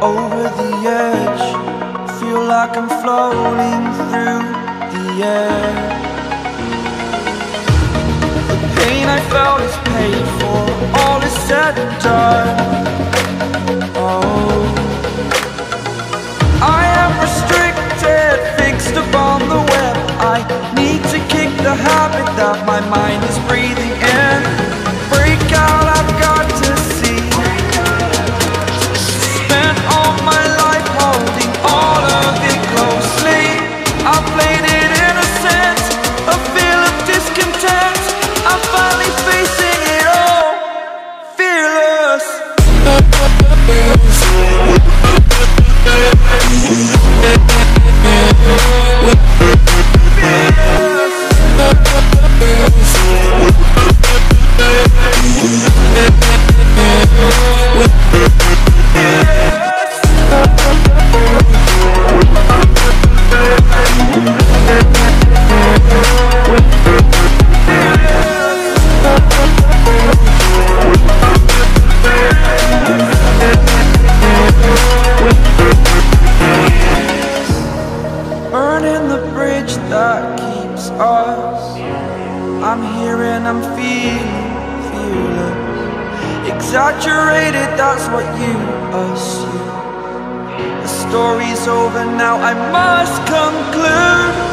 over the edge. Feel like I'm floating through the air. The pain I felt is paid for, all is said and done. Oh, I am restricted, fixed upon the web. I need to kick the habit that my mind is breathing in. Break out, I've got to see. Spent all my life holding all of it closely. I played it innocent, a feel of discontent. I'm finally facing it all, fearless. Burning the bridge that keeps us. I'm here and I'm feeling fearless. Exaggerated, that's what you assume. The story's over now, I must conclude.